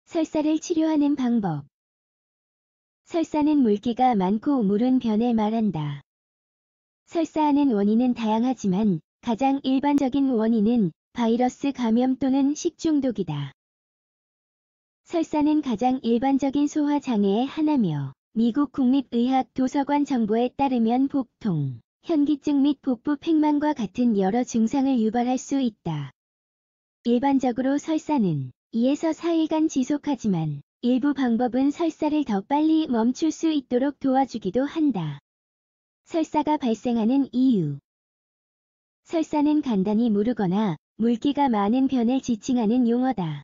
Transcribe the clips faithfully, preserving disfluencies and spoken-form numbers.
설사를 치료하는 방법. 설사는 물기가 많고 물은 변을 말한다. 설사하는 원인은 다양하지만 가장 일반적인 원인은 바이러스 감염 또는 식중독이다. 설사는 가장 일반적인 소화장애의 하나며 미국 국립의학도서관 정보에 따르면 복통, 현기증 및 복부 팽만과 같은 여러 증상을 유발할 수 있다. 일반적으로 설사는 이에서 사 일간 지속하지만 일부 방법은 설사를 더 빨리 멈출 수 있도록 도와주기도 한다. 설사가 발생하는 이유. 설사는 간단히 무르거나 물기가 많은 변을 지칭하는 용어다.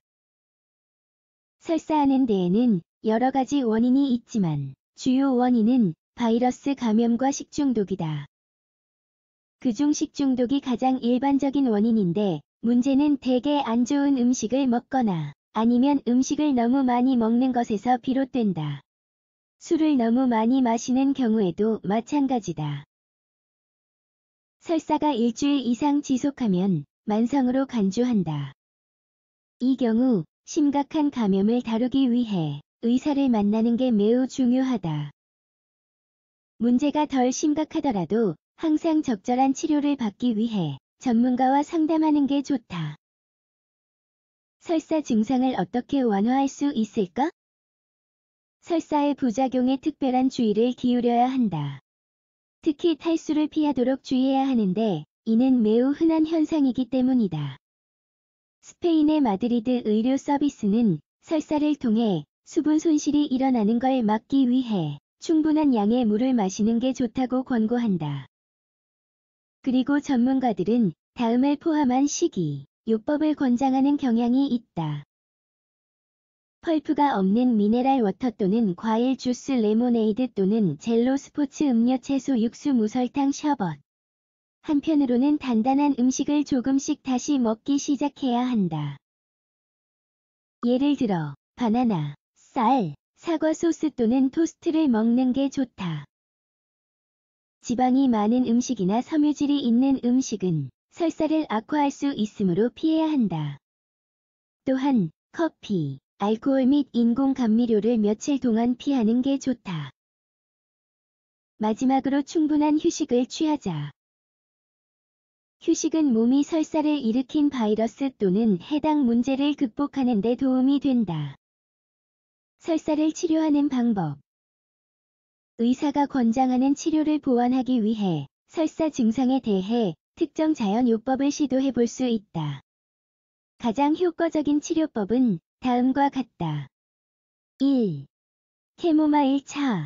설사하는 데에는 여러 가지 원인이 있지만 주요 원인은 바이러스 감염과 식중독이다. 그중 식중독이 가장 일반적인 원인인데 문제는 대개 안 좋은 음식을 먹거나 아니면 음식을 너무 많이 먹는 것에서 비롯된다. 술을 너무 많이 마시는 경우에도 마찬가지다. 설사가 일주일 이상 지속하면 만성으로 간주한다. 이 경우 심각한 감염을 다루기 위해 의사를 만나는 게 매우 중요하다. 문제가 덜 심각하더라도 항상 적절한 치료를 받기 위해 전문가와 상담하는 게 좋다. 설사 증상을 어떻게 완화할 수 있을까? 설사의 부작용에 특별한 주의를 기울여야 한다. 특히 탈수를 피하도록 주의해야 하는데 이는 매우 흔한 현상이기 때문이다. 스페인의 마드리드 의료 서비스는 설사를 통해 수분 손실이 일어나는 걸 막기 위해 충분한 양의 물을 마시는 게 좋다고 권고한다. 그리고 전문가들은 다음을 포함한 식이, 요법을 권장하는 경향이 있다. 펄프가 없는 미네랄 워터 또는 과일 주스 레모네이드 또는 젤로 스포츠 음료 채소 육수 무설탕 셔벗. 한편으로는 단단한 음식을 조금씩 다시 먹기 시작해야 한다. 예를 들어 바나나, 쌀, 사과 소스 또는 토스트를 먹는 게 좋다. 지방이 많은 음식이나 섬유질이 있는 음식은 설사를 악화할 수 있으므로 피해야 한다. 또한 커피, 알코올 및 인공 감미료를 며칠 동안 피하는 게 좋다. 마지막으로 충분한 휴식을 취하자. 휴식은 몸이 설사를 일으킨 바이러스 또는 해당 문제를 극복하는 데 도움이 된다. 설사를 치료하는 방법. 의사가 권장하는 치료를 보완하기 위해 설사 증상에 대해 특정 자연요법을 시도해 볼 수 있다. 가장 효과적인 치료법은 다음과 같다. 일. 캐모마일 차.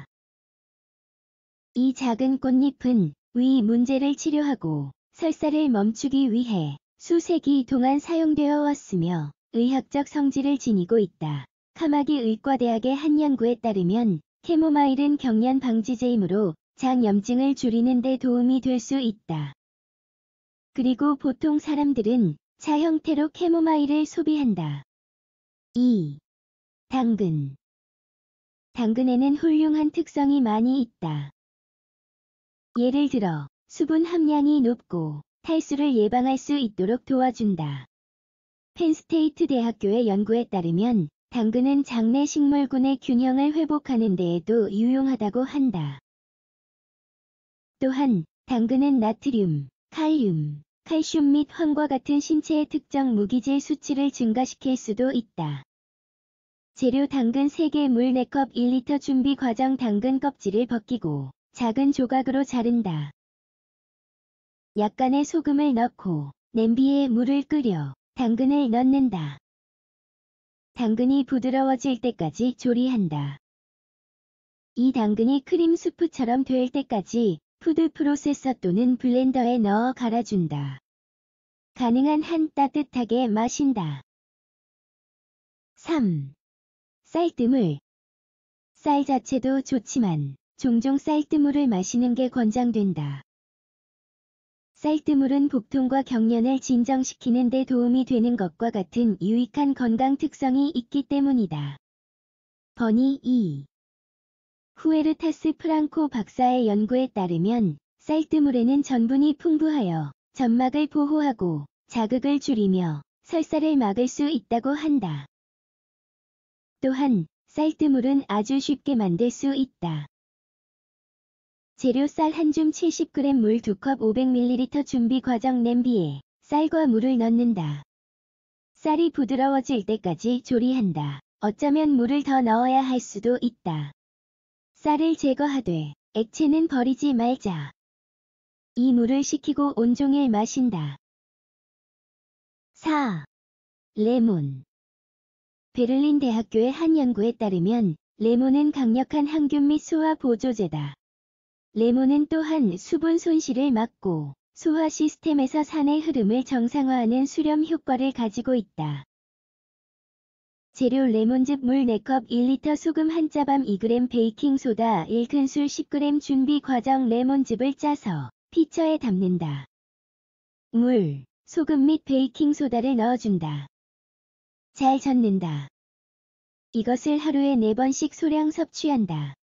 이 작은 꽃잎은 위 문제를 치료하고 설사를 멈추기 위해 수세기 동안 사용되어 왔으며 의학적 성질을 지니고 있다. 카마기 의과대학의 한 연구에 따르면 캐모마일은 경련 방지제이므로 장염증을 줄이는 데 도움이 될 수 있다. 그리고 보통 사람들은 차 형태로 캐모마일을 소비한다. 이. 당근. 당근에는 훌륭한 특성이 많이 있다. 예를 들어 수분 함량이 높고 탈수를 예방할 수 있도록 도와준다. 펜스테이트 대학교의 연구에 따르면 당근은 장내 식물군의 균형을 회복하는 데에도 유용하다고 한다. 또한 당근은 나트륨, 칼륨, 칼슘 및 황과 같은 신체의 특정 무기질 수치를 증가시킬 수도 있다. 재료 당근 세 개 물 네 컵 일 리터 준비 과정 당근 껍질을 벗기고 작은 조각으로 자른다. 약간의 소금을 넣고 냄비에 물을 끓여 당근을 넣는다. 당근이 부드러워질 때까지 조리한다. 이 당근이 크림 수프처럼 될 때까지 푸드 프로세서 또는 블렌더에 넣어 갈아준다. 가능한 한 따뜻하게 마신다. 삼. 쌀뜨물. 쌀 자체도 좋지만 종종 쌀뜨물을 마시는 게 권장된다. 쌀뜨물은 복통과 경련을 진정시키는 데 도움이 되는 것과 같은 유익한 건강 특성이 있기 때문이다. 버니 이. 후에르타스 프랑코 박사의 연구에 따르면 쌀뜨물에는 전분이 풍부하여 점막을 보호하고 자극을 줄이며 설사를 막을 수 있다고 한다. 또한 쌀뜨물은 아주 쉽게 만들 수 있다. 재료 쌀 한 줌 칠십 그램 물 두 컵 오백 밀리리터 준비 과정 냄비에 쌀과 물을 넣는다. 쌀이 부드러워질 때까지 조리한다. 어쩌면 물을 더 넣어야 할 수도 있다. 쌀을 제거하되 액체는 버리지 말자. 이 물을 식히고 온종일 마신다. 사. 레몬. 베를린 대학교의 한 연구에 따르면 레몬은 강력한 항균 및 소화 보조제다. 레몬은 또한 수분 손실을 막고 소화 시스템에서 산의 흐름을 정상화하는 수렴 효과를 가지고 있다. 재료 레몬즙 물 네 컵 일 리터 소금 한 짜밤 이 그램 베이킹소다 일 큰술 십 그램 준비 과정 레몬즙을 짜서 피처에 담는다. 물, 소금 및 베이킹소다를 넣어준다. 잘 젓는다. 이것을 하루에 네 번씩 소량 섭취한다.